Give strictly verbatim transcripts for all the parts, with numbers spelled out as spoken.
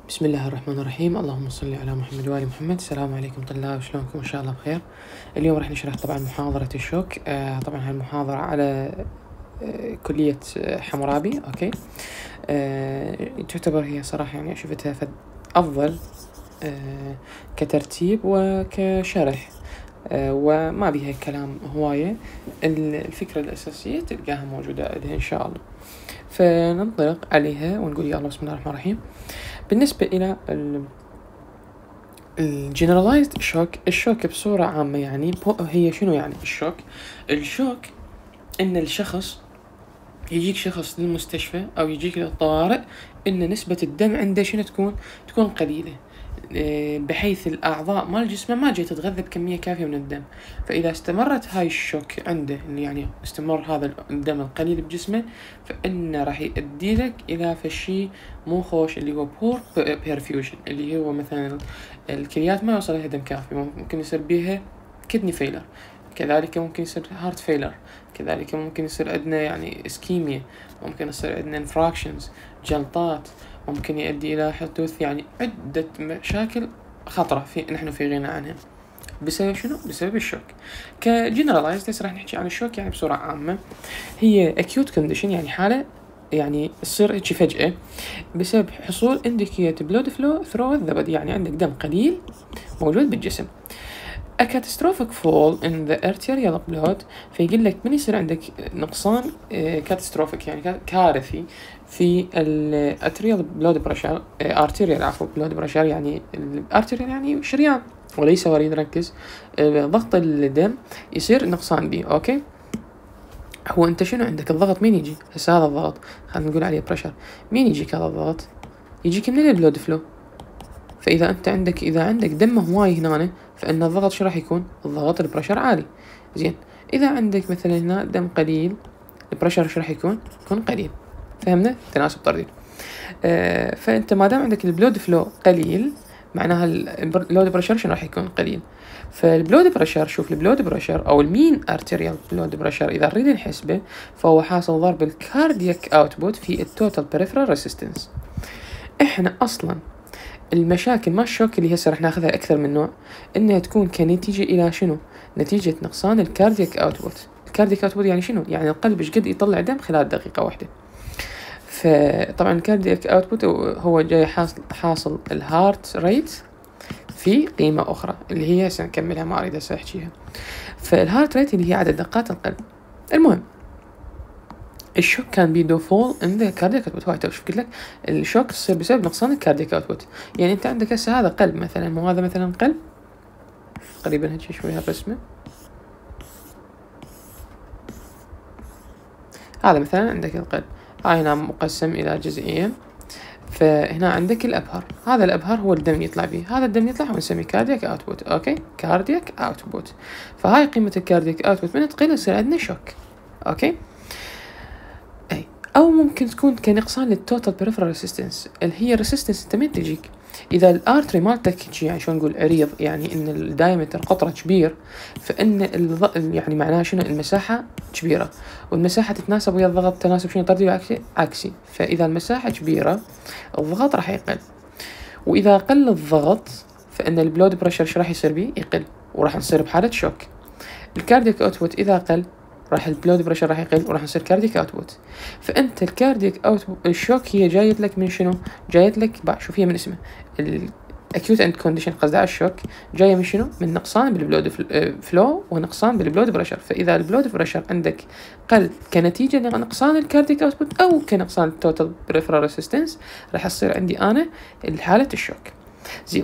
بسم الله الرحمن الرحيم. اللهم صل على محمد وآل محمد. السلام عليكم طلاب، شلونكم؟ إن شاء الله بخير. اليوم راح نشرح طبعا محاضرة الشوك. آه طبعا هاي المحاضرة على آه كلية آه حمورابي. أوكي. آه تعتبر هي صراحة يعني شفتها فد أفضل آه كترتيب وكشرح، آه وما بيها كلام هواية. الفكرة الأساسية تلقاها موجودة عندها إن شاء الله، فننطلق عليها ونقول يا الله بسم الله الرحمن الرحيم. بالنسبة إلى الجنرالايزد شوك، الشوك بصورة عامة يعني هي شنو يعني الشوك؟ الشوك إن الشخص يجيك شخص للمستشفى أو يجيك للطوارئ إن نسبة الدم عنده شنو تكون؟ تكون قليلة، بحيث الأعضاء مال جسمه ما جاي تتغذى بكمية كافية من الدم. فإذا استمرت هاي الشوك عنده، اللي يعني استمر هذا الدم القليل بجسمه، فإنه راح يؤدي لك إلى فشي مو خوش، اللي هو بور بيرفيوجن، اللي هو مثلا الكليات ما يوصل لها دم كافي، ممكن يصير بيها كدني فيلر، كذلك ممكن يصير هارت فيلر، كذلك ممكن يصير عندنا يعني اسكيميا، ممكن يصير عندنا انفراكشنز، جلطات، ممكن يؤدي إلى حدوث يعني عدة مشاكل خطرة في نحن في غنى عنها بسبب شنو؟ بسبب الشوك. كجنرالايزد هسه راح نحكي عن الشوك يعني بصورة عامة. هي acute condition، يعني حالة يعني تصير هيك فجأة بسبب حصول indicated blood flow through the body، يعني عندك دم قليل موجود بالجسم. A catastrophic fall in the arterial blood، فيقول لك من يصير عندك نقصان catastrophic يعني كارثي في ال arterial blood pressure، arterial عفوا blood pressure يعني arterial يعني شريان وليس وريد. ركز، ضغط الدم يصير نقصان به. اوكي، هو انت شنو عندك الضغط مين يجي؟ هسه هذا الضغط خلينا نقول عليه بريشر، مين يجيك هذا الضغط؟ يجيك من البلود فلو. فاذا انت عندك اذا عندك دم هواي هنا، فان الضغط شو راح يكون؟ الضغط البريشر عالي. زين، اذا عندك مثلا هنا دم قليل، البريشر شو راح يكون؟ يكون قليل. فهمنا؟ تناسب طردي. آه فانت ما دام عندك البلود فلو قليل، معناها البلود بريشر شنو راح يكون؟ قليل. فالبلود بريشر، شوف البلود بريشر او المين ارتيريال بلود بريشر اذا نريد نحسبه، فهو حاصل ضرب الكاردياك اوتبوت في التوتال بريفرال ريزيستنس. احنا اصلا المشاكل ما الشوك اللي هسه راح ناخذها اكثر من نوع، انها تكون كنتيجه الى شنو؟ نتيجه نقصان الكاردياك اوتبوت. الكاردياك اوتبوت يعني شنو؟ يعني القلب ايش قد يطلع دم خلال دقيقه واحده. فطبعا الكاردياك اوتبوت هو جاي حاصل حاصل الهارت ريت في قيمه اخرى اللي هي هسه نكملها، ما اريد هسه احكيها. فالهارت ريت اللي هي عدد دقات القلب. المهم، الشوك كان بي دو فول ان ذا كاردياك اوتبوت. هاي شوف قلت لك الشوك تصير بسبب نقصان الكاردياك اوتبوت. يعني انت عندك هسه هذا قلب مثلا، مو هذا مثلا قلب قريبا هيك شوي هالرسمه، هذا مثلا عندك القلب، هاي هنا مقسم الى جزئين. فهنا عندك الابهر، هذا الابهر هو الدم يطلع به، هذا الدم يطلع ونسميه كاردياك اوتبوت. اوكي، كاردياك اوتبوت. فهاي قيمه الكاردياك اوتبوت من تقل يصير عندنا شوك. اوكي، اي او ممكن تكون كنقصان للتوتال بريفرال ريزيستنس، اللي هي الريزيستنس انت مين تجيك؟ اذا الارتري مالتك يعني شلون نقول عريض، يعني ان الدايمتر قطره كبير، فان الض... يعني معناها شنو؟ المساحه كبيره، والمساحه تتناسب ويا الضغط تناسب شنو؟ طردي وعكسي عكسي. فاذا المساحه كبيره الضغط راح يقل، واذا قل الضغط فان البلود بريشر شو راح يصير بيه؟ يقل، وراح نصير بحاله شوك. الكاردياك اوتبوت اذا قل راح البلود بريشر راح يقل وراح يصير كاردياك اوتبوت. فانت الكاردياك اوتبوت الشوك هي جايت لك من شنو؟ جايت لك بقى شوف هي من اسمه الاكيوت اند كونديشن، قصدي على الشوك جايه من شنو؟ من نقصان بالبلود فلو ونقصان بالبلود بريشر. فاذا البلود بريشر عندك قل كنتيجه لنقصان الكاردياك اوتبوت او كنقصان التوتال بريفرال ريزيستنس، راح يصير عندي انا حاله الشوك. زين،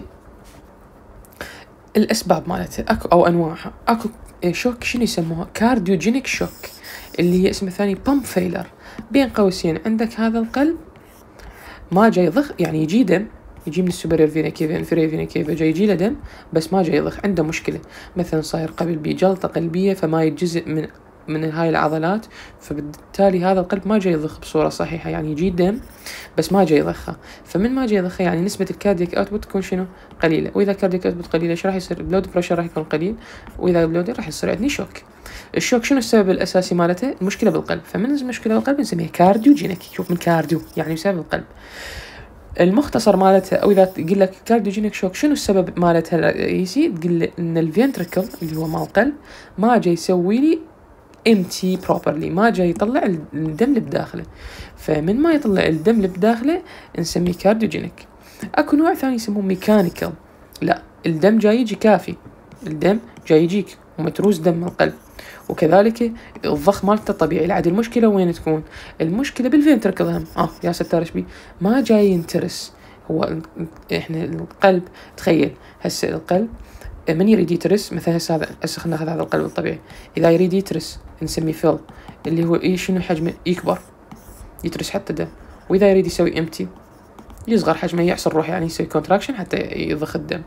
الاسباب مالتها اكو او انواعها. اكو شوك شنو يسموها؟ كارديوجينيك شوك، اللي هي اسمه الثاني بامب فيلر. بين قوسين عندك هذا القلب ما جاي ضخ، يعني يجي دم، يجي من السوبريور فينا كيفا انفيريور فينا كيفا، جاي يجي له دم بس ما جاي يضخ، عنده مشكله، مثلا صاير قبل بيه جلطه قلبيه فما يتجزء من من هاي العضلات، فبالتالي هذا القلب ما جاي يضخ بصوره صحيحه، يعني يجي دم بس ما جاي يضخها. فمن ما جاي يضخها يعني نسبه الكاردياك اوتبوت تكون شنو؟ قليله. واذا الكاردياك اوتبوت قليله ايش راح يصير؟ البلود بريشر راح يكون قليل، واذا البلود راح يصير عندي شوك. الشوك شنو السبب الاساسي مالته؟ المشكله بالقلب. فمن المشكله بالقلب نسميها كارديوجينيك. شوف من كارديو يعني بسبب القلب. المختصر مالتها او اذا تقول لك كارديوجينيك شوك شنو السبب مالتها الرئيسي، تقول لي ان الفنتركل اللي هو مال القلب ما جاي يسوي لي امتي بروبرلي، ما جاي يطلع الدم اللي بداخله، فمن ما يطلع الدم اللي بداخله نسميه كارديوجينيك. اكو نوع ثاني يسموه ميكانيكال، لا الدم جاي يجي كافي، الدم جاي يجيك ومتروس دم القلب، وكذلك الضخ مالته طبيعي. العاد المشكله وين تكون؟ المشكله بالفنتركل هم اه يا ستار ايش بي ما جاي ينترس. هو احنا القلب تخيل هسه القلب من يريد يترس، مثلا هسه هذا هسه خلينا ناخذ هذا القلب الطبيعي، اذا يريد يترس نسميه فيل اللي هو ايه شنو حجمه يكبر يترس حتى دم، واذا يريد يسوي امتي يصغر حجمه يعصر روح يعني يسوي كونتراكشن حتى يضخ الدم.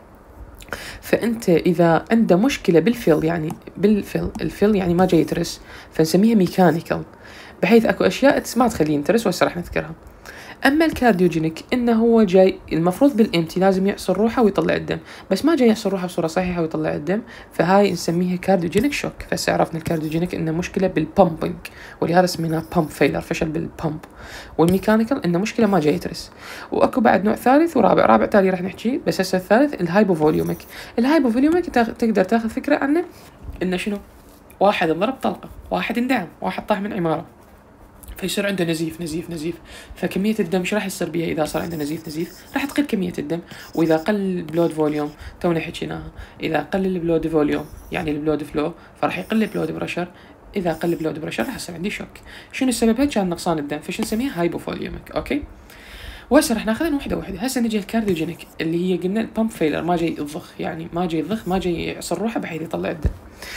فانت اذا عنده مشكله بالفيل يعني بالفيل الفيل يعني ما جاي يترس فنسميها ميكانيكال، بحيث اكو اشياء ما تخليه ينترس وهسه راح نذكرها. اما الكارديوجينيك انه هو جاي المفروض بالامتي لازم يعصر روحه ويطلع الدم، بس ما جاي يعصر روحه بصوره صحيحه ويطلع الدم، فهاي نسميها كارديوجينيك شوك. فهسه عرفنا الكارديوجينيك انه مشكله بالبامبنج ولهذا سميناه بامب فيلر، فشل بالبامب. والميكانيكال انه مشكله ما جاي يترس. واكو بعد نوع ثالث ورابع، رابع تالي راح نحكي، بس هسه الثالث الهايبوفوليوميك. الهايبوفوليوميك تقدر تاخذ فكره عنه انه شنو، واحد انضرب طلقه، واحد اندعم، واحد طاح من عماره، فيصير عنده نزيف نزيف نزيف، فكمية الدم شو راح يصير بيها إذا صار عنده نزيف نزيف؟ راح تقل كمية الدم، وإذا قل البلود فوليوم تونا حكيناها، إذا قل البلود فوليوم يعني البلود فلو فراح يقل البلود بريشر، إذا قل البلود بريشر راح يصير عندي شوك. شنو السبب؟ هيك كان نقصان الدم، فشو نسميها هايبوفوليوميك. أوكي، وهسه راح ناخذها وحده وحده. هسه نجي الكارديوجينيك اللي هي قلنا البامب فيلر، ما جاي يضخ يعني ما جاي يضخ ما جاي يعصر روحه بحيث يطلع الدم،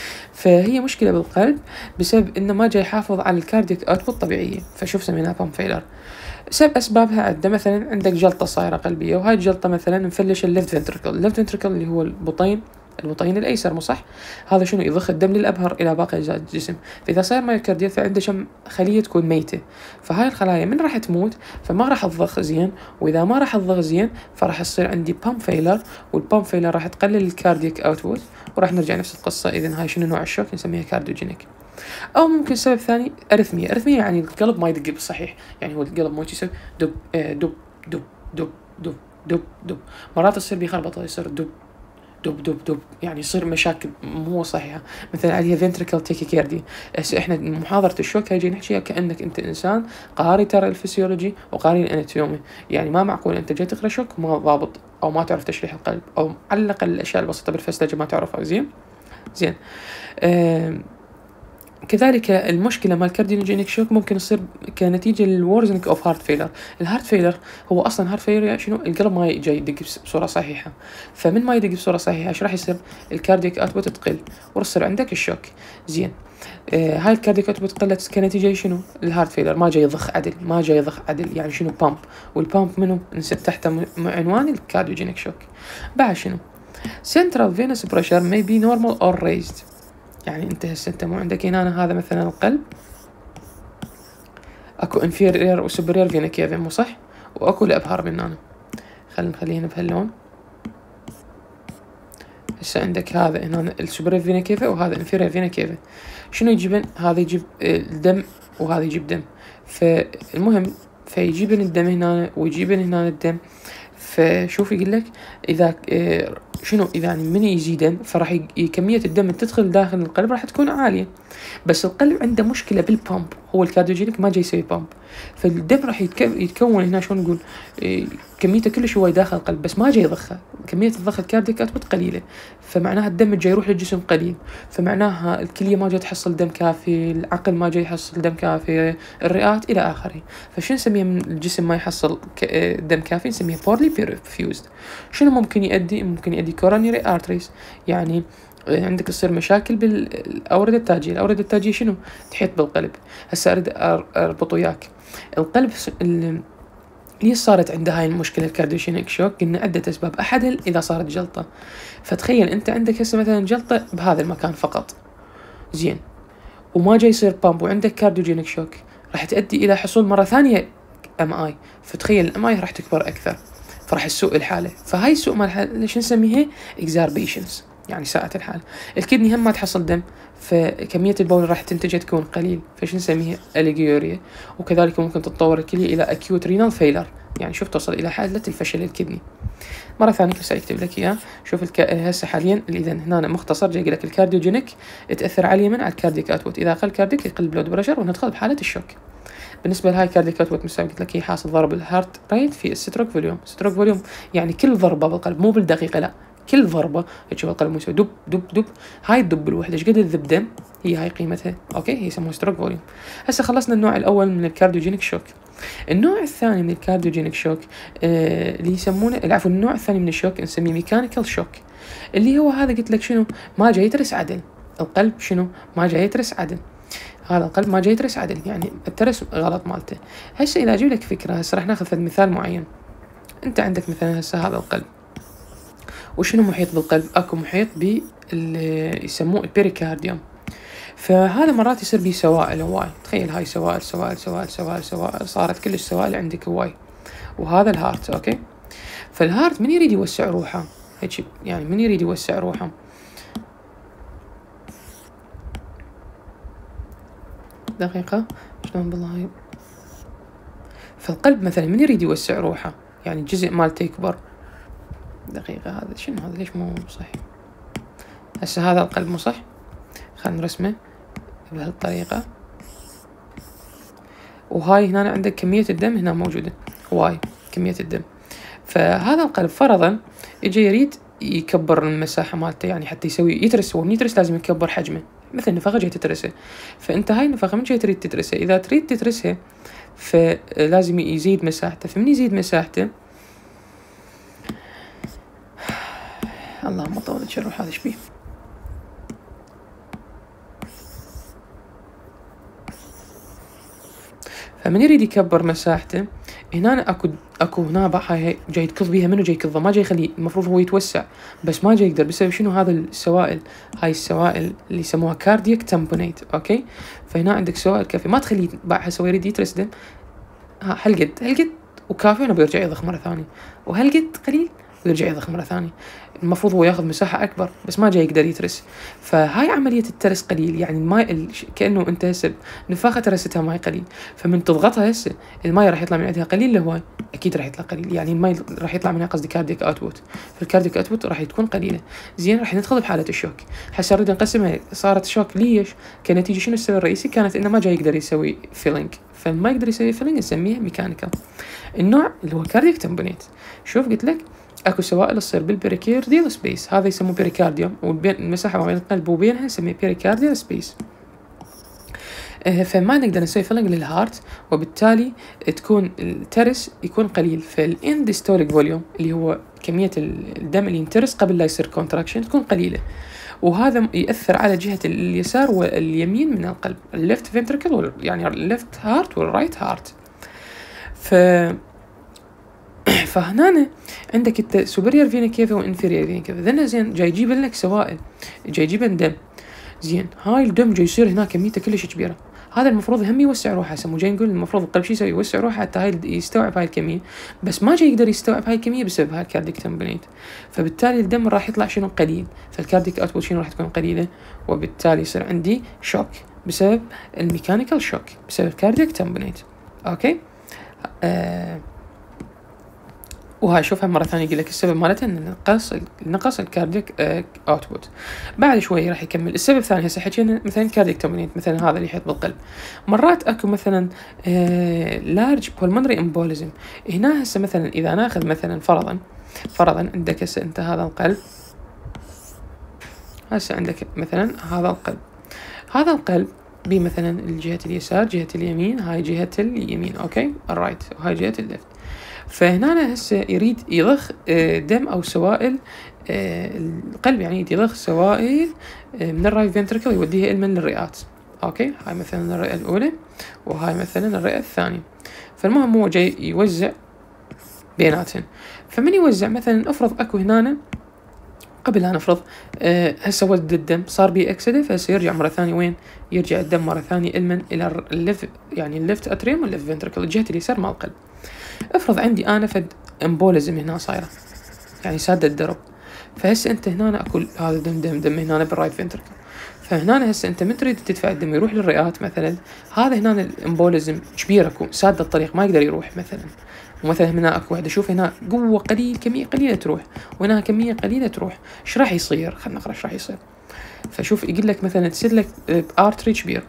فهي مشكله بالقلب بسبب انه ما جاي يحافظ على الكارديك اوتبوت طبيعيه، فشوف سميناها بامب فيلر. سبب اسبابها عده، مثلا عندك جلطه صايره قلبيه، وهاي الجلطه مثلا مفلش الليفت فنتركل، الليفت فنتركل اللي هو البطين البطين الايسر مو صح؟ هذا شنو يضخ الدم للابهر الى باقي اجزاء الجسم، فاذا صار مايوكارديال فعنده شم خليه تكون ميته، فهاي الخلايا من راح تموت فما راح تضخ زين، واذا ما راح تضخ زين فراح يصير عندي بامب فيلر، والبامب فيلر راح تقلل الكارديك اوتبوت، وراح نرجع نفس القصه. اذا هاي شنو نوع الشوك نسميها كارديوجينيك. او ممكن سبب ثاني ارثميا، ارثميا يعني القلب ما يدق بالصحيح، يعني هو القلب مو يسوي دب دب دب دب دب دب دب، مرات تصير بخربطه يصير دب دب دب دب، يعني يصير مشاكل مو صحيحه، مثلا عليها فنتريكل تاكيكاردي. هسه احنا محاضره الشوك هاي جاي نحكيها كانك انت انسان قاري ترى الفسيولوجي وقاري الاناتومي، يعني ما معقول انت جاي تقرا شوك وما ضابط او ما تعرف تشريح القلب، او على الاقل الاشياء البسيطه بالفسلجه ما تعرفها زين زين. آه كذلك المشكله مال الكارديوجينيك شوك ممكن تصير كنتيجه للورزنج اوف هارت فيلر. الهارت فيلر هو اصلا هارت فيلر شنو، القلب ما جاي يدق بصوره صحيحه، فمن ما يدق بصوره صحيحه ايش راح يصير؟ الكاردياك اوتبوت تقل وراح يصير عندك الشوك. زين آه هاي الكاردياك اوتبوت قلت كنتيجه شنو؟ الهارت فيلر ما جاي يضخ عدل، ما جاي يضخ عدل يعني شنو بامب، والبامب منه نسب تحته عنوان الكارديوجينيك شوك. بعد شنو؟ central venous pressure may be normal or raised، يعني انت هسه انت مو عندك هنا هذا مثلا القلب اكو inferior و superior vena cava مو صح، واكو الابهار من هنا، خلينا نخليه هنا بهاللون. هسه عندك هذا هنا السوبريور فينا كيفا وهذا inferior فينا كيفا، شنو يجيبن؟ هذا يجيب الدم وهذا يجيب دم، فالمهم فيجيبن الدم هنا ويجيبن هنا الدم. فشوف يقول لك اذا شنو اذا يعني من يزيدن فراح كميه الدم اللي تدخل داخل القلب راح تكون عاليه، بس القلب عنده مشكله بالبامب، هو الكارديوجينيك ما جاي يسوي بامب، فالدم راح يتكون هنا شلون نقول كميته كلش هو داخل القلب بس ما جاي يضخه، كميه الضخ الكارديك اوتبوت قليله، فمعناها الدم جاي يروح للجسم قليل، فمعناها الكليه ما جاي تحصل دم كافي، العقل ما جاي يحصل دم كافي، الرئات الى اخره. فشو نسميه من الجسم ما يحصل دم كافي؟ نسميه بورلي بيرفيوزد. شنو ممكن يؤدي؟ ممكن يؤدي كورونيري ارتريز، يعني عندك تصير مشاكل بالاورده التاجيه. الاورده التاجيه شنو؟ تحيط بالقلب. هسه اريد اربط وياك القلب ليش صارت عنده هاي المشكله الكارديوجينيك شوك؟ قلنا عده اسباب، احدها اذا صارت جلطه. فتخيل انت عندك هسه مثلا جلطه بهذا المكان فقط زين وما جاي يصير بامب وعندك كارديوجينيك شوك، راح تؤدي الى حصول مره ثانيه ام اي، فتخيل الام اي راح تكبر اكثر فراح تسوء الحاله. فهاي السوء مال الحاله ليش نسميها اكزاربيشنز. يعني ساءة الحال. الكدني هم ما تحصل دم، فكمية البول راح تنتجه تكون قليل، فش نسميها أليجيوريا. وكذلك ممكن تتطور الكلية إلى أكيوت رينال فيلر، يعني شوف توصل إلى حالة الفشل الكدني. مرة ثانية بس أكتب لك إياه. شوف الك... هسه حاليا إذا هنا مختصر جاي يقول لك الكارديوجينيك تأثر على اليمن على الكارديك أوتبوت، إذا أقل كارديك يقل بلود بريشر وندخل بحالة الشوك. بالنسبة لهاي كارديك أوتبوت مثل قلت لك هي حاصل ضرب الهارت ريت في الستروك فوليوم. ستروك فوليوم يعني كل ضربة بالقلب، مو بالدقيقة لا، كل ضربة تشوف القلب يسوي دب دب دب. هاي الدب الوحدة ايش قد تذب دم، هي هاي قيمتها. اوكي، هي يسموها ستروك فوليوم. هسه خلصنا النوع الأول من الكارديوجينيك شوك. النوع الثاني من الكارديوجينيك شوك آه اللي يسمونه العفو النوع الثاني من الشوك نسميه ميكانيكال شوك، اللي هو هذا قلت لك شنو، ما جاي يترس عدل القلب، شنو ما جاي يترس عدل، هذا القلب ما جاي يترس عدل، يعني الترس غلط مالته. هسه إذا أجيب لك فكرة، هسه راح ناخذ مثال معين. أنت عندك مثلا هسه هذا القلب، وشنو محيط بالقلب؟ اكو محيط ب يسموه البيريكارديوم. فهذا مرات يصير به سوائل هواي، تخيل هاي سوائل سوائل سوائل سوائل سوائل صارت كل السوائل عندك هواي. وهذا الهارت، اوكي. فالهارت من يريد يوسع روحه هيك، يعني من يريد يوسع روحه دقيقة شلون بالله. فالقلب مثلا من يريد يوسع روحه، يعني الجزء مالته يكبر. دقيقة هذا شنو هذا ليش مو صح؟ هسه هذا القلب مو صح، خلينا نرسمه بهالطريقة. وهاي هنا عندك كمية الدم هنا موجودة هواي كمية الدم. فهذا القلب فرضا اجى يريد يكبر المساحة مالته، يعني حتى يسوي يترس، هو من يترس لازم يكبر حجمه، مثل نفخة جاي تترسه. فانت هاي النفخة من جاي تريد تترسه، اذا تريد تترسها فلازم يزيد مساحته. فمن يزيد مساحته اللهم طول الشر هذا ايش بيه. فمن يريد يكبر مساحته هنا اكو اكو هنا هاي جاي يكض بيها، منو جاي يكضه؟ ما جاي يخليه، المفروض هو يتوسع بس ما جاي يقدر بسبب شنو؟ هذا السوائل، هاي السوائل اللي يسموها كاردياك تامبونيت، اوكي. فهنا عندك سوائل كافيه ما تخليه بعد هسه يريد يترس دم، ها هالقد هالقد وكافي، انه بيرجع يضخ مره ثانيه، وهالقد قليل ويرجع يضخ مرة ثانية. المفروض هو ياخذ مساحة أكبر بس ما جاي يقدر يترس. فهاي عملية الترس قليل، يعني الماء كأنه أنت هسه نفاخة ترستها ماء قليل، فمن تضغطها هسه الماء راح يطلع من عندها قليل لهواي، أكيد راح يطلع قليل، يعني الماء راح يطلع منها قصدي كارديك أوتبوت، فالكارديك أوتبوت راح تكون قليلة. زين راح ندخل بحالة الشوك. هسه نريد نقسمها، صارت شوك ليش؟ كنتيجة شنو السبب الرئيسي؟ كانت إنه ما جاي يقدر يسوي فيلينج، فما يقدر يسوي فيلينج نسميه ميكانيكال. النوع اللي هو كارديك تمبونيت، شوف قلت لك اكو سوائل تصير بالبريكارديال سبيس، هذا يسموه بيريكارديوم، وبين المساحه ما بين القلب وبينها نسميه بيريكارديال سبيس. اه فما نقدر نسوي فيلنج للهارت، وبالتالي تكون الترس يكون قليل. فالاندستوليك فوليوم اللي هو كميه الدم اللي ينترس قبل لا يصير كونتراكشن تكون قليله، وهذا يأثر على جهة اليسار واليمين من القلب، الليفت فنتركل يعني الليفت هارت والرايت هارت. ف فهنا عندك انت سوبريور فينا كيفا وانفيريور فينا كيفا، ذن زين جاي يجيب لك سوائل، جاي يجيب دم. زين هاي الدم جاي يصير هنا كميته كلش كبيره، هذا المفروض هم يوسع روحه. هسه مو جاي نقول المفروض القلب شو يسوي؟ يوسع روحه حتى هاي يستوعب هاي الكميه، بس ما جاي يقدر يستوعب هاي الكميه بسبب هاي الكارديك تمبونيت. فبالتالي الدم راح يطلع شنو؟ قليل، فالكارديك اوتبوت شنو راح تكون قليله، وبالتالي يصير عندي شوك بسبب الميكانيكال شوك بسبب الكارديك تمبونيت. اوكي آه وهاي شوفها مرة ثانية يقول لك السبب مالتها ان نقص نقص الكارديك اوتبوت. بعد شوي راح يكمل السبب الثاني. هسه حكينا مثلا كارديك تمبونيت، مثلا هذا اللي يحيط بالقلب. مرات اكو مثلا لارج بولمونري امبوليزم. هنا هسه مثلا اذا ناخذ مثلا فرضا فرضا عندك هسه انت هذا القلب، هسه عندك مثلا هذا القلب، هذا القلب بي مثلا الجهة اليسار جهة اليمين، هاي جهة اليمين اوكي الرايت، وهاي جهة الليفت. فهنا هسه يريد يضخ دم او سوائل القلب، يعني يريد يضخ سوائل من الرايت فنتركل يوديها إلى من الرئات. اوكي هاي مثلا الرئة الاولى وهاي مثلا الرئة الثانية. فالمهم هو جاي يوزع بيناتهم. فمن يوزع مثلا افرض اكو هنا قبل لا نفرض أه هسه وزد الدم صار بي اكسده، فهسه يرجع مره ثانيه وين؟ يرجع الدم مره ثانيه المن الى الليفت، يعني الليفت اتريوم والليفت فنتركل الجهه اليسار مال القلب. افرض عندي انا فد امبوليزم هنا صايره، يعني ساده الدرب. فهسه انت هنا اكو هذا دم دم دم هنا بالرايت فنتركل، فهنا هسه انت من تريد تدفع الدم يروح للرئات مثلا، هذا هنا الامبوليزم كبير اكو ساد الطريق ما يقدر يروح مثلا، ومثلا هنا اكو واحده شوف هنا قوه قليل كميه قليله تروح، وهنا كميه قليله تروح، ايش راح يصير؟ خلينا نقرا ايش راح يصير. فشوف يقول لك مثلا تصير لك ارتري كبير،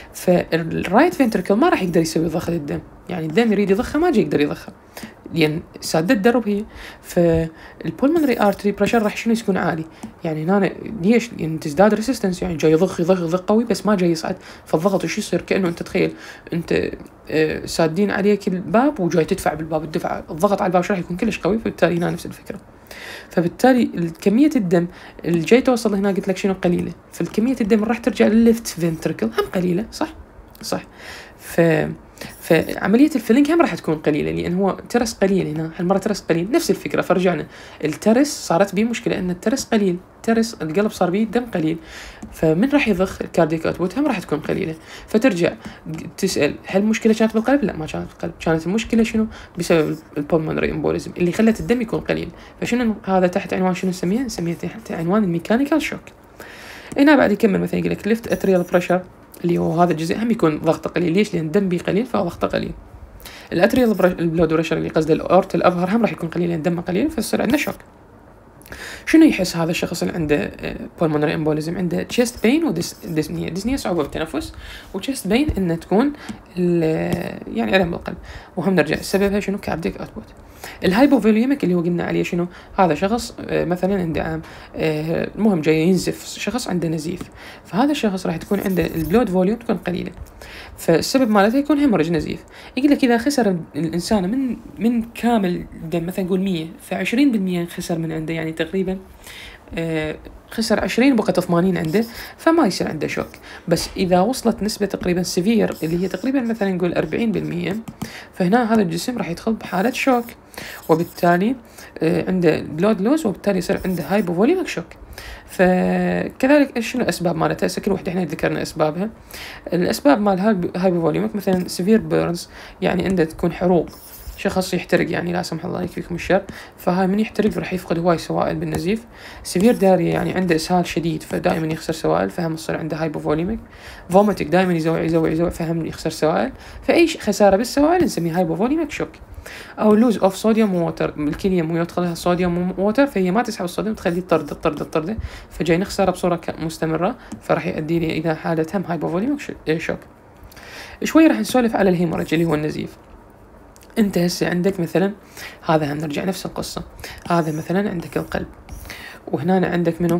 فالرايت فنتركل ما راح يقدر يسوي ضخ الدم، يعني الدم يريد يضخه ما يقدر يضخه لان سادة الدرب هي. فالبولمونري ارتري بريشر راح شنو يكون عالي، يعني هنا ليش؟ يعني تزداد ريسيستنس، يعني جاي يضخ يضخ يضخ قوي بس ما جاي يصعد، فالضغط وش يصير؟ كانه انت تخيل انت آه سادين عليك الباب وجاي تدفع بالباب، الدفع الضغط على الباب راح يكون كلش قوي، فبالتالي هنا نفس الفكره. فبالتالي كميه الدم اللي جاي توصل هنا قلت لك شنو قليله، فالكميه الدم اللي راح ترجع للليفت فنتركل هم قليله، صح صح. ف فعملية الفيلينج هم راح تكون قليلة لأن هو ترس قليل هنا، هالمرة ترس قليل نفس الفكرة. فرجعنا الترس صارت بيه مشكلة أن الترس قليل، ترس القلب صار بيه دم قليل، فمن راح يضخ الكاردياك اوتبوت هم راح تكون قليلة. فترجع تسأل هل المشكلة كانت بالقلب؟ لا ما كانت بالقلب، كانت المشكلة شنو؟ بسبب البولمونري امبوليزم اللي خلت الدم يكون قليل. فشنو هذا تحت عنوان شنو نسميه؟ نسميه تحت عنوان الميكانيكال شوك. هنا بعد يكمل مثلا يقول لك ليفت اتريال بريشر اللي هو هذا الجزء هم يكون ضغطه قليل، ليش؟ لان الدم بيه قليل فضغطه قليل. الاتريال البلود بريشر اللي قصده الاورت الابهر هم راح يكون قليل لان دمه قليل، فيصير عندنا شوك. شنو يحس هذا الشخص اللي عنده بولمونري امبوليزم؟ عنده تشيست بين وديسنيا، ديسنيا صعوبه بالتنفس، وتشيست بين انه تكون يعني الم بالقلب، وهم نرجع سببها شنو؟ كارديك اوتبوت. الهايبوفوليوميك اللي هو قلنا عليه شنو؟ هذا شخص مثلا عنده المهم جاي ينزف، شخص عنده نزيف، فهذا الشخص راح تكون عنده البلود فوليوم تكون قليله، فالسبب مالته يكون هيموريج نزيف. يقول لك اذا خسر الانسان من من كامل الدم مثلا نقول مية، فعشرين بالمية خسر من عنده، يعني تقريبا آه خسر عشرين بقت ثمانين عنده، فما يصير عنده شوك. بس اذا وصلت نسبه تقريبا سيفير اللي هي تقريبا مثلا نقول أربعين بالمية، فهنا هذا الجسم راح يدخل بحاله شوك، وبالتالي آه عنده بلود لوز، وبالتالي يصير عنده هايبوفوليميك شوك. فكذلك شنو الاسباب مالتها؟ هسه كل وحده احنا ذكرنا اسبابها. الاسباب مال هايبوفوليميك مثلا سيفير بيرنز، يعني عنده تكون حروق، شخص يحترق يعني لا سمح الله يكفيكم الشر، فهاي من يحترق راح يفقد هواي سوائل بالنزيف. سيفير داريا يعني عنده اسهال شديد فدائما يخسر سوائل، فهم يصير عنده هايبوفوليميك. فوميتك دائما يزوع يزوع يزوع فهم يخسر سوائل، فاي خساره بالسوائل نسميه هايبوفوليميك شوك. او لوز اوف صوديوم ووتر، الكليه مو يدخلها صوديوم ووتر فهي ما تسحب الصوديوم تخليه طرد طرد طرد، فجاي نخسره بصوره مستمره، فراح يؤدي لي اذا حاله هم هايبوفوليميك شوك. شوي راح نسولف على الهيموريج اللي هو النزيف. انت هسه عندك مثلا هذا هم نرجع نفس القصه، هذا مثلا عندك القلب، وهنا عندك منو؟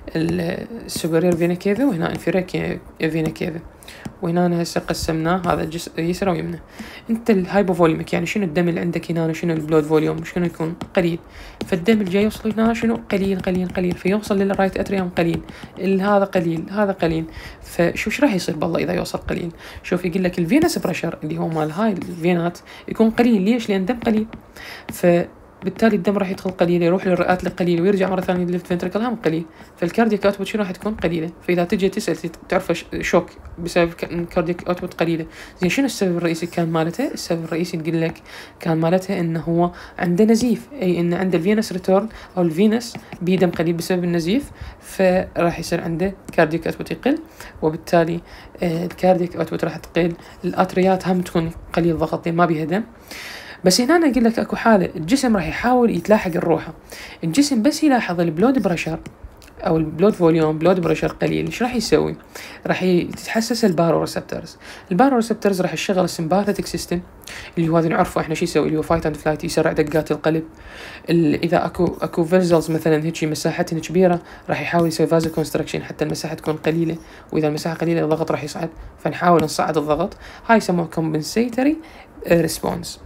السوبريور فينا كيفا، وهنا انفيريور فينا كيفا، وهنا هسه قسمناه هذا الجزء يسرى ويمنى. انت الهايبوفوليميك يعني شنو الدم اللي عندك هنا، شنو البلود فوليوم شنو يكون؟ قليل، فالدم اللي جاي يوصل هنا شنو؟ قليل قليل قليل، فيوصل للرايت اتريوم قليل، هذا قليل هذا قليل. فشوف ايش راح يصير بالله اذا يوصل قليل؟ شوف يقول لك الفينس بريشر اللي هو مال هاي الفينات يكون قليل، ليش؟ لان الدم قليل، ف بالتالي الدم راح يدخل قليل، يروح للرئات القليل، ويرجع مره ثانيه للليفت فنتركل هم قليل، فالكاردياك اوتبوت شنو راح تكون؟ قليله. فاذا تجي تسال تعرف شوك بسبب الكاردياك اوتبوت قليله، زين شنو السبب الرئيسي كان مالته؟ السبب الرئيسي نقول لك كان مالته انه هو عنده نزيف، اي انه عنده الفينس ريتورن او الفينس بيدم قليل بسبب النزيف، فراح يصير عنده كاردياك اوتبوت يقل، وبالتالي آه الكاردياك اوتبوت راح تقل، الاتريات هم تكون قليل ضغط ما بيها دم. بس هنا أنا أقول لك أكو حالة الجسم راح يحاول يتلاحق الروحة، الجسم بس يلاحظ البلود بريشر أو البلود فوليوم بلود بريشر قليل، إيش راح يسوي؟ راح يتحسس البارو ريسبتورز، البارو ريسبتورز راح يشغل السمباثيك سيستم اللي هو هذا نعرفه احنا شو يسوي، اللي هو فايت اند فلايت، يسرع دقات القلب. إذا أكو أكو فيرزلز مثلا هيك مساحتها كبيرة راح يحاول يسوي فازو كونستراكشن حتى المساحة تكون قليلة، وإذا المساحة قليلة الضغط راح يصعد، فنحاول نصعد الضغط، هاي يسموه كومبنسيتري ريسبونس.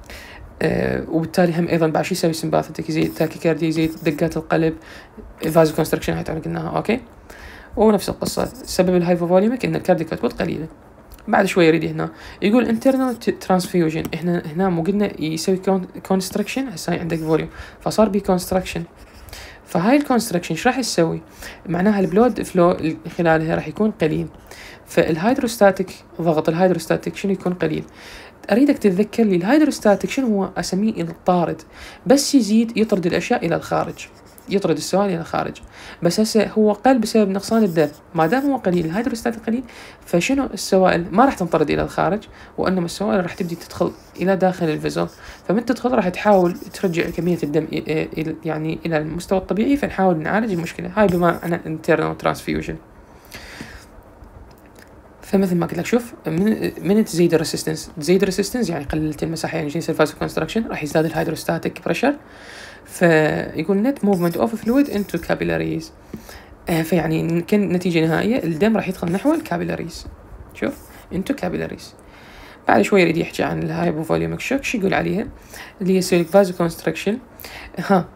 آه وبالتالي هم ايضا بعد شو يسوي سمباثيك، يزيد تاكيكارديا، يزيد دقات القلب، فازو كونستراكشن هاي قلناها اوكي. ونفس القصه سبب الهايبوفوليميك ان الكاردياك اوتبوت قليله. بعد شويه يريد هنا يقول انترنال ترانسفيوجن، احنا هنا مو قلنا يسوي كونستراكشن، هسه عندك فوليوم فصار بي كونستراكشن، فهاي الكونستراكشن ايش راح يسوي؟ معناها البلود فلو خلالها راح يكون قليل، فالهيدروستاتيك ضغط الهيدروستاتيك شنو يكون قليل. اريدك تتذكر لي الهيدروستاتيك شنو هو؟ اسميه الطارد، بس يزيد يطرد الاشياء الى الخارج، يطرد السوائل الى الخارج. بس هسه هو قل بسبب نقصان الدم، ما دام هو قليل الهيدروستات قليل، فشنو السوائل ما راح تنطرد الى الخارج، وانما السوائل راح تبدي تدخل الى داخل الفيزل، فمن تدخل راح تحاول ترجع كميه الدم يعني الى المستوى الطبيعي، فنحاول نعالج المشكله هاي بمعنى internal transfusion. فمثل ما قلت لك شوف، من من تزيد الريسيستنس، تزيد الريسيستنس يعني قللت المساحه، يعني يصير فازو كونستراكشن، راح يزداد الهيدروستاتيك بريشر. فيقول نت موفمنت اوف فلويد انتو كابيلاريز، فيعني كان نتيجه نهائيه الدم راح يدخل نحو الكابيلاريز. شوف انتو كابيلاريز. بعد شوي يريد يحكي عن الهايبوفوليوميك شوك، شو يقول عليها؟ اللي هي يصير فازو كونستراكشن. ها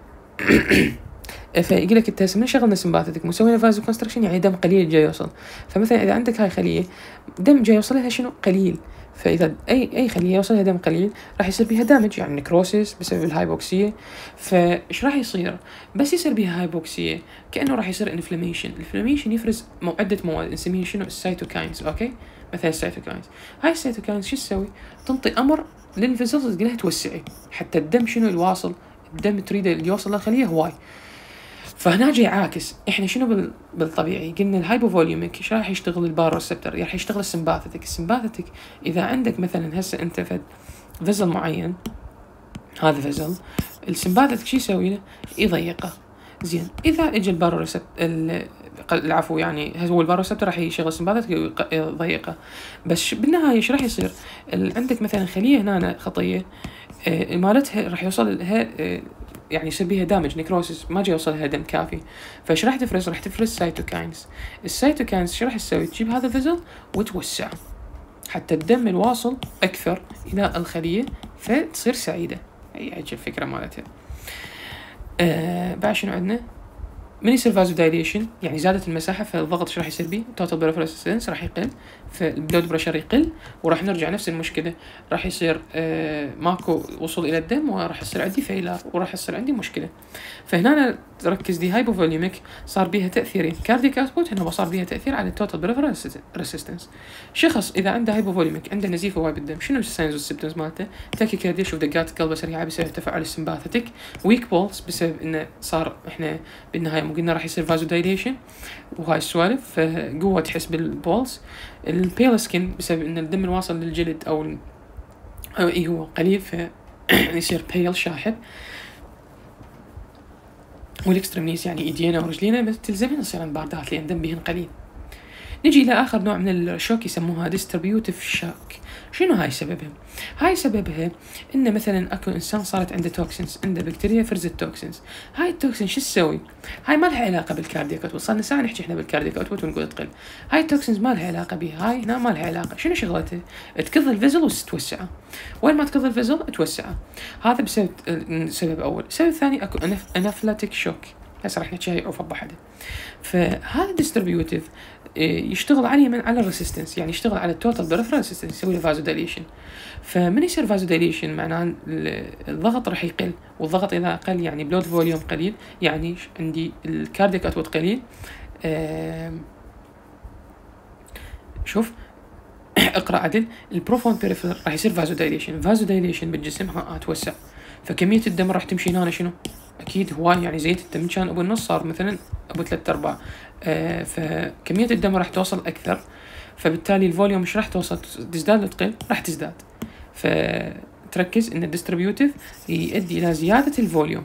فيقول لك انت من شغلنا سمباثيك مسوينا فازو كونستراكشن، يعني دم قليل جاي يوصل. فمثلا اذا عندك هاي خليه دم جاي يوصل لها شنو قليل، فاذا اي اي خليه يوصل لها دم قليل راح يصير بها دامج، يعني نكروسيس بسبب الهايبوكسيه. فايش راح يصير؟ بس يصير بها هايبوكسيه كانه راح يصير انفلاميشن. الانفلاميشن يفرز عده مواد نسميها شنو السيتوكاينز. اوكي، مثلا السيتوكاينز، هاي السيتوكاينز شو تسوي؟ تنطي امر للفيزلز تقول لها توسعي، حتى الدم شنو الواصل، الدم تريده اللي يوصل للخليه هواي. فهنا جاي عاكس. احنا شنو بالطبيعي قلنا الهايبوفوليوميك ايش راح يشتغل؟ الباروسبتر راح يشتغل السمباثيك. السمباثيك اذا عندك مثلا هسه انت فد فيزل معين، هذا فيزل السمباثيك شو يسوي له؟ يضيقه. زين، اذا اجى الباروسبتر العفو يعني هو الباروسبتر راح يشغل السمباثيك يضيقه. بس بالنهايه ايش راح يصير؟ عندك مثلا خليه هنا خطيه آه مالتها راح يوصل لها آه يعني يصير بيها دامج نيكروسيس، ما جاي يوصلها دم كافي. فايش راح تفرز؟ راح تفرز سيتوكاينز. السيتوكاينز شو راح تسوي؟ تجيب هذا الفيزل وتوسع حتى الدم الواصل اكثر الى الخليه فتصير سعيده. هي هيك الفكره مالتها. آه بعد شنو عندنا؟ من يصير فازو دايليشن يعني زادت المساحه، فالضغط شو راح يصير بيه؟ توتال بريفرال ريزيستنس راح يقل، فالبلود بريشر يقل، وراح نرجع نفس المشكله، راح يصير آه ماكو وصول الى الدم، وراح يصير عندي فيلر، وراح يصير عندي مشكله. فهنا أنا تركز دي هايبوفوليوميك صار بيها تاثيرين كارديك اوتبوت، هنا صار بيها تاثير على التوتال بريفرال ريزيستنس. شخص اذا عنده هايبوفوليوميك عنده نزيف هواي بالدم، شنو الساينز والسيمبتومز مالته؟ تاكيكارديا، شوف دقات قلبه سريعه بسبب تفاعل السمباثيك، ويك بولس بسبب انه صار احنا بالنهايه مو قلنا راح يصير فازو دايليشن وهاي السوالف، فقوه تحس بالبولس. البيل سكين بسبب ان الدم الواصل للجلد او او اي هو قليل ف يصير بيل شاحب. والاكستريميس يعني ايدينا ورجلينا بس تلزمين يصير باردات لان دم بهن قليل. نجي الى اخر نوع من الشوك يسموها ديستريبيوتيف شوك. شنو هاي سببها؟ هاي سببها ان مثلا اكو انسان صارت عنده توكسينز، عنده بكتيريا فرزت توكسينز. هاي التوكسين شو تسوي؟ هاي ما لها علاقه بالكاردياك اوتبوت، صار ساعه نحكي احنا بالكاردياك اوتبوت ونقول تقل. هاي التوكسينز ما لها علاقه بها، هاي هنا ما لها علاقه. شنو شغلتها؟ تكظ الفيزل وتوسعه. وين ما تكظ الفيزل توسعه. هذا بسبب سبب اول. السبب الثاني اكو انافلاتيك شوك، هسه راح نحكي هاي اوفر حدا. فهذا ديستريبيوتيف يشتغل عليه من على الريسيستنس، يعني يشتغل على التوتال بريفرال ريسيستنس، يسوي له فازو دايليشن. فمن يصير فازو دايليشن معناه الضغط راح يقل، والضغط اذا قل يعني بلود فوليوم قليل، يعني عندي الكاردياك اوتبوت قليل. شوف اقرا عدل، البروفوند بريفرال راح يصير فازو دايليشن. فازو دايليشن بالجسم ها توسع، فكميه الدم راح تمشي هنا شنو؟ اكيد هواي، يعني زيت الدم كان ابو النص صار مثلا ابو ثلاث ارباع. آه فكميه الدم راح توصل اكثر، فبالتالي الفوليوم مش راح توصل تزداد وتقل، راح تزداد. فتركز ان الديستريبيوتيف يؤدي الى زياده الفوليوم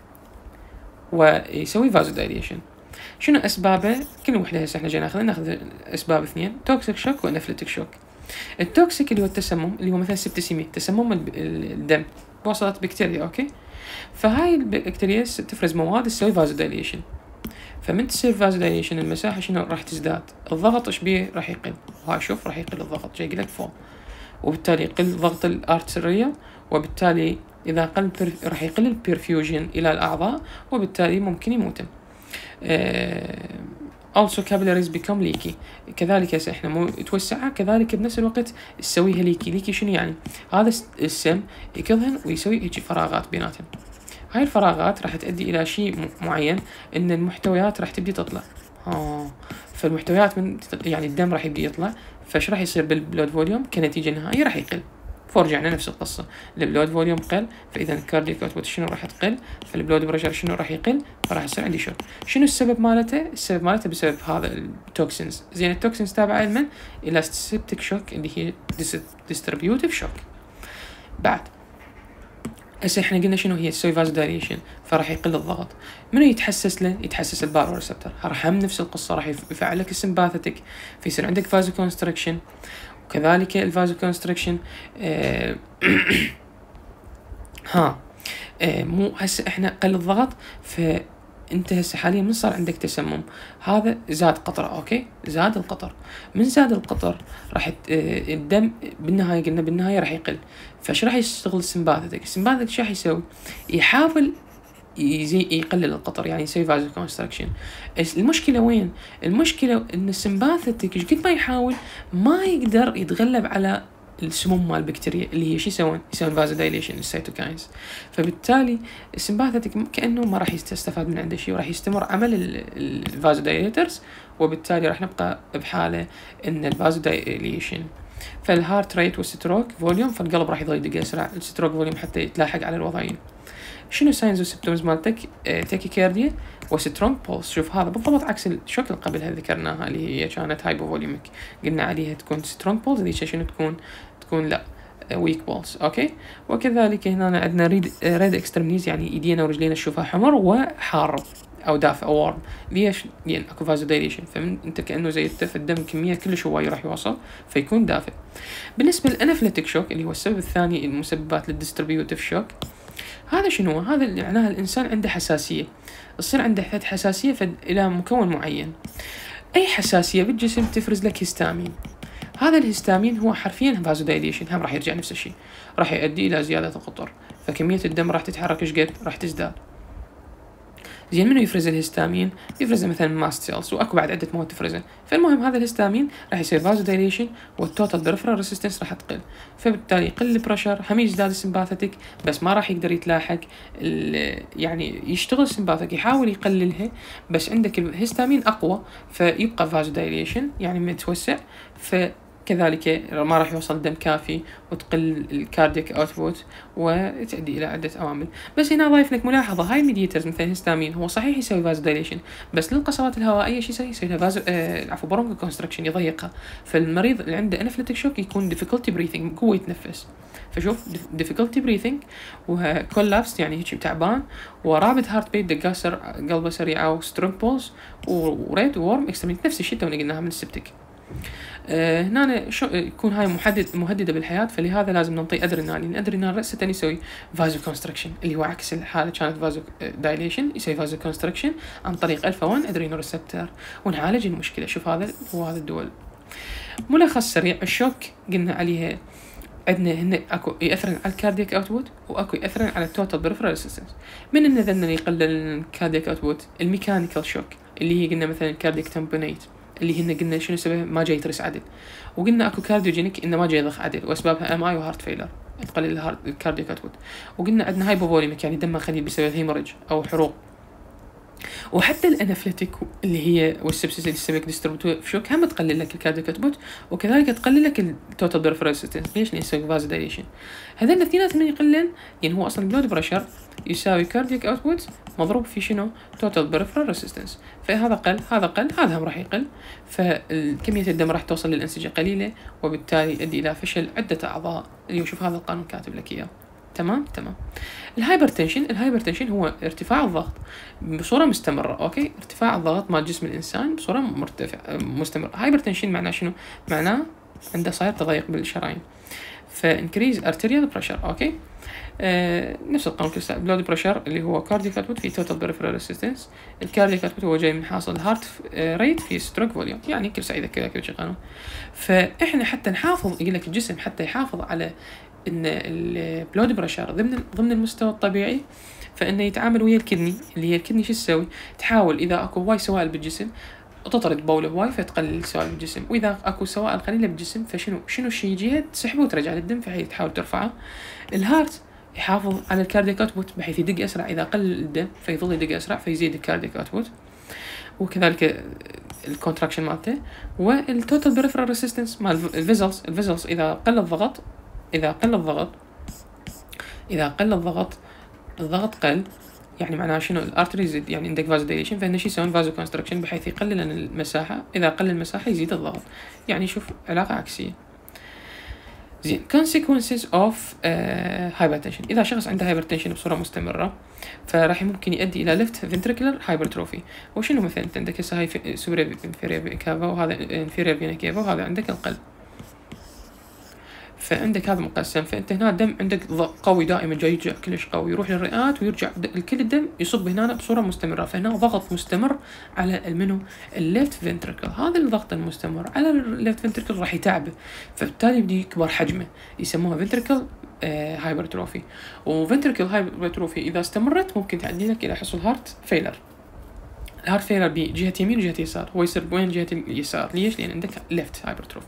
ويسوي فازو دايليشن. شنو اسبابه؟ كل وحده هسه احنا جينا ناخذ ناخذ اسباب اثنين، توكسيك شوك وانافليتيك شوك. التوكسيك اللي هو التسمم، اللي هو مثلا سبتسيميا، تسمم الدم، وصلت بكتيريا. اوكي، فهاي البكتيريا تفرز مواد تسوي فازو دايليشن. فمن تصير فازو دايليشن المساحه شنو راح تزداد؟ الضغط ايش بيه؟ راح يقل. وهاي شوف راح يقل الضغط، جاي لك فوق، وبالتالي يقل ضغط الارتريا، وبالتالي اذا قل راح يقل البرفيوجن الى الاعضاء، وبالتالي ممكن يموتن. أه also capillaries become leaky. كذلك احنا مو توسعها، كذلك بنفس الوقت تسويها ليكي. ليكي شنو يعني؟ هذا السم يكظهن ويسوي هيك فراغات بيناتهم. هاي الفراغات راح تؤدي الى شيء معين، ان المحتويات راح تبدي تطلع. اه فالمحتويات من يعني الدم راح يبدي يطلع، فايش راح يصير بالبلود فوليوم كنتيجه نهائيه؟ راح يقل. فرجعنا نفس القصه، البلود فوليوم قل، فاذا الكاردياك اوتبوت شنو راح تقل، فالبلود بريشر شنو راح يقل، فراح يصير عندي شوك. شنو السبب مالته؟ السبب مالته بسبب هذا التوكسينز. زين التوكسينز تابعه لمن؟ الى سيبتيك شوك اللي هي ديستريبيوتيف شوك. بعد هسه احنا قلنا شنو هي تسوي فازو دايليشن، فراح يقل الضغط. منو يتحسس له؟ يتحسس البارو ريسبتور، راح هم نفس القصه، راح يفعل لك السمباثيك، فيصير عندك فازو كونستركشن. وكذلك الفازو كونستركشن آه ها آه مو هسه احنا قل الضغط، فانت هسه حاليا من صار عندك تسمم، هذا زاد قطره. اوكي، زاد القطر، من زاد القطر راح الدم بالنهايه قلنا بالنهايه راح يقل. فايش راح يشتغل السمباثيك؟ السمباثيك شو راح يسوي؟ يحاول يزي يقلل القطر، يعني يسوي فازو كونستراكشن. المشكله وين؟ المشكله ان السمباثيك ايش قد ما يحاول ما يقدر يتغلب على السموم مال البكتيريا اللي هي شو يسوون؟ يسوون فازو دايليشن السيتوكاينز. فبالتالي السمباثيك كانه ما راح يستفاد من عنده شيء، وراح يستمر عمل الفازو دايليترز، وبالتالي راح نبقى بحاله ان الفازو دايليشن. فالهارت ريت والستروك فوليوم، فالقلب راح يضل يدق اسرع، الستروك فوليوم حتى يتلاحق على الوضعين. شنو ساينز وسيمبتومز مالتك؟ اه تاكيكارديا وسترونج بولس. شوف هذا بالضبط عكس الشوك اللي قبلها ذكرناها اللي هي كانت هايبوفوليوميك، قلنا عليها تكون سترونج بولس، ذيك شنو تكون؟ تكون لا ويك بولس. اوكي، وكذلك هنا عندنا ريد ريد اكسترميز، يعني ايدينا ورجلينا نشوفها حمر وحار او دافئ او وارم. ليش؟ لان اكو فازو دايليشن، فانت كانه زي في الدم كميه كلش هواي راح يوصل فيكون دافئ. بالنسبه للانافليتيك شوك اللي هو السبب الثاني المسببات للديستريبيوتيف شوك، هذا شنو؟ هذا اللي معناها الانسان عنده حساسيه، تصير عنده حساسيه الى مكون معين. اي حساسيه بالجسم تفرز لك هيستامين، هذا الهيستامين هو حرفيا فازو دايليشن، هم راح يرجع نفس الشيء، راح يؤدي الى زياده القطر، فكميه الدم راح تتحرك ايش قد؟ راح تزداد. زين منو يفرز الهيستامين؟ يفرزه مثلا ماست سيلز، واكو بعد عده مواد تفرزه. فالمهم هذا الهيستامين راح يصير فازو دايليشن، والتوتال بريفرال ريسيستنس راح تقل، فبالتالي يقل البريشر، هم يزداد السمباثيك بس ما راح يقدر يتلاحق، يعني يشتغل السمباثيك يحاول يقللها، بس عندك الهيستامين اقوى فيبقى فازو دايليشن يعني متوسع، ف كذلك ما راح يوصل دم كافي، وتقل الكاردياك اوتبوت، وتؤدي الى عده عوامل. بس هنا ضايف لك ملاحظه، هاي الميديترز مثل الهستامين هو صحيح يسوي فازو دايليشن، بس للقصبات الهوائيه شو يسوي؟ يسوي لها فازو آه عفوا برونكو كونستركشن، يضيقها. فالمريض اللي عنده انفليتيك شوك يكون difficulty breathing، قوه يتنفس. فشوف difficulty breathing وكولابس يعني هيك تعبان، ورابد هارت بيت دقات قلبه سريعه، وسترونج بولس، وريد وورم اكستريميت، نفس الشيء تونا قلناها من السبتك. آه هنا شو يكون هاي محدد مهدده بالحياه، فلهذا لازم نعطي ادرينالين. الادرينال راسه يسوي فازو كونستركشن، اللي هو عكس الحاله كانت فازو دايليشن، يسوي فازو كونستركشن عن طريق الفا واحد ادرينال ريسبتور، ونعالج المشكله. شوف هذا هو هذا الدول. ملخص سريع، الشوك قلنا عليها عندنا هنا اكو ياثر على الكاردياك اوتبوت، واكو ياثر على التوتال بريفرال ريسيستنس. من النذن يقلل الكاردياك اوتبوت؟ الميكانيكال شوك اللي هي قلنا مثلا الكاردياك تمبونيت، اللي هن قلنا شنو سببها؟ ما جاي يترس عدل. وقلنا اكو كارديوجينيك انه ما جاي يضخ عدل، واسبابها ام اي وهارت فيلر تقلل الهارت الكاردياك اوتبوت. وقلنا عندنا هايبوفوليميك يعني دم خليل بسبب هيموريج او حروق. وحتى الانافليتيك اللي هي والسبسيس اللي تسبب ديستريبيوتيف شوك هم تقلل لك الكاردياك اوتبوت، وكذلك تقلل لك التوتال بريفرال ريسيستنس. ليش؟ لان يسوي فازو دايليشن. هذول الاثنين من يقلل، يعني هو اصلا بلود بريشر يساوي كاردياك اوتبوت مضروب في شنو؟ توتال بريفرال ريسيستنس. فهذا قل هذا قل هذا هم راح يقل، فكميه الدم راح توصل للانسجه قليله، وبالتالي يؤدي الى فشل عده اعضاء، اللي شوف هذا القانون كاتب لك اياه. تمام تمام. الهايبرتنشن، الهايبرتنشن هو ارتفاع الضغط بصوره مستمره. اوكي، ارتفاع الضغط مال جسم الانسان بصوره مرتفع مستمره. هايبرتنشن معناه شنو؟ معناه عنده صاير تضيق بالشرايين، فانكريز ارتيريال بريشر. اوكي، آه نفس القانون كله. بلود بريشر اللي هو كاردياك اوتبوت في توتال بريفرال ريسيستنس، الكاردياك اوتبوت هو جاي من حاصل هارت ريت في ستروك فوليوم، يعني كل ساعه يذكر كل شيء قانون. فاحنا حتى نحافظ، يقول لك الجسم حتى يحافظ على ان البلود بريشر ضمن ضمن المستوى الطبيعي، فانه يتعامل ويا الكدني، اللي هي الكدني شو تسوي؟ تحاول اذا اكو هواي سوائل بالجسم تطرد بوله هواي فتقلل السوائل بالجسم، واذا اكو سوائل قليله بالجسم فشنو شنو الشيء يجيها تسحبه وترجع للدم، فهي تحاول ترفعه. الهارت يحافظ على الكاردياك اوتبوت بحيث يدق اسرع، اذا قل الدم فيظل يدق اسرع فيزيد الكاردياك اوتبوت، وكذلك الكونتراكشن مالته. والتوتال بريفرال ريسيستنس مال الفيزلز، الفيزلز اذا قل الضغط إذا قل الضغط إذا قل الضغط الضغط قل، يعني معناها شنو؟ الارتري يزيد، يعني عندك فازو دايليشن، فهنا شي يسوون فازو كونستركشن بحيث يقلل المساحة. إذا قل المساحة يزيد الضغط، يعني شوف علاقة عكسية. زين consequences of uh, hypertension. إذا شخص عنده hypertension بصورة مستمرة فراح ممكن يؤدي إلى left ventricular hypertrophy. وشنو مثلا أنت عندك هسه هاي superior inferior cava وهذا inferior vena cava وهذا عندك القلب، فعندك هذا مقسم. فانت هنا الدم عندك ضغط قوي دائما جاي يرجع كلش قوي، يروح للرئات ويرجع كل الدم يصب هنا بصوره مستمره، فهنا ضغط مستمر على المنو الليفت فنتركل. هذا الضغط المستمر على الليفت فنتركل راح يتعبه، فبالتالي بدي يكبر حجمه، يسموها فنتركل هايبرتروفي. وفنتركل هايبرتروفي اذا استمرت ممكن تؤدي لك الى حصول هارت فيلر. الهارت فيلر بجهه يمين وجهه يسار، هو يصير بوين جهه اليسار. ليش؟ لان عندك ليفت هايبرتروفي.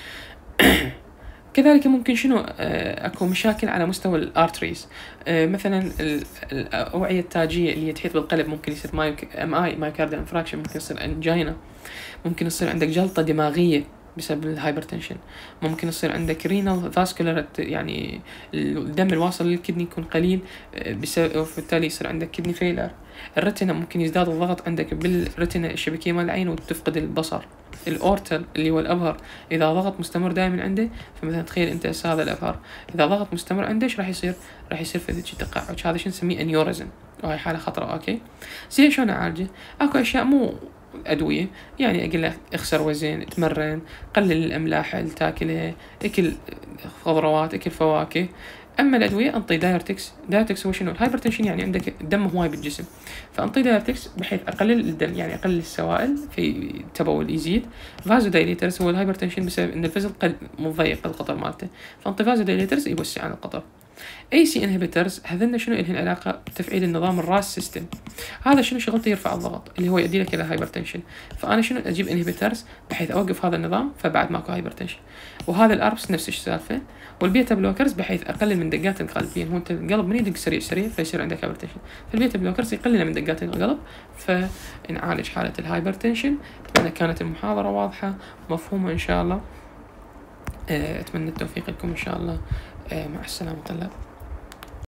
كذلك ممكن شنو آه اكو مشاكل على مستوى الارتريز، آه مثلا الاوعيه التاجيه اللي تحيط بالقلب ممكن يصير مايك ام اي مايكارديال انفراكشن، ممكن يصير انجينا، ممكن يصير عندك جلطه دماغيه بسبب الهايبرتنشن، ممكن يصير عندك رينال فاسكولار، يعني الدم الواصل للكدني يكون قليل بسبب، وبالتالي يصير عندك كدني فيلر. الرتنا ممكن يزداد الضغط عندك بالرتنا الشبكيه مال العين وتفقد البصر. الاورتل اللي هو الابهر اذا ضغط مستمر دائما عنده، فمثلا تخيل انت هذا الابهر اذا ضغط مستمر عنده ايش راح يصير؟ راح يصير في تقعد، هذا شو نسميه انيوريزم، وهي حاله خطره. اوكي زين شلون اعالجه؟ اكو اشياء مو ادويه، يعني اقول لك اخسر وزن، تمرن، قلل الاملاح اللي تاكلها، اكل خضروات، اكل فواكه. اما الادويه انطي دايرتكس. دايرتكس هو شنو؟ الهايبرتنشن يعني عندك دم هواي بالجسم، فانطي دايرتكس بحيث اقلل الدم، يعني اقلل السوائل في التبول يزيد. فازو دايليترز هو الهايبرتنشن بسبب ان الفيزل قل مضيق القطر مالته، فانطي فازو دايليترز يوسع عن القطر. اي سي انهبيترز هذن شنو لهن علاقه بتفعيل النظام الراس سيستم، هذا شنو شغلته؟ يرفع الضغط اللي هو يؤدي لك الى هايبرتنشن، فانا شنو اجيب انهبيترز بحيث اوقف هذا النظام فبعد ماكو هايبرتنشن. وهذا الاربس نفس السالفه. والبيتا بلوكرز بحيث اقلل من دقات القلب، يعني هو انت القلب من يدق سريع سريع فيصير عندك هايبرتنشن، فالبيتا بلوكرز يقلل من دقات القلب فنعالج حاله الهايبرتنشن. اتمنى كانت المحاضره واضحه ومفهومه ان شاء الله. اتمنى التوفيق لكم ان شاء الله. مع السلامه طلاب.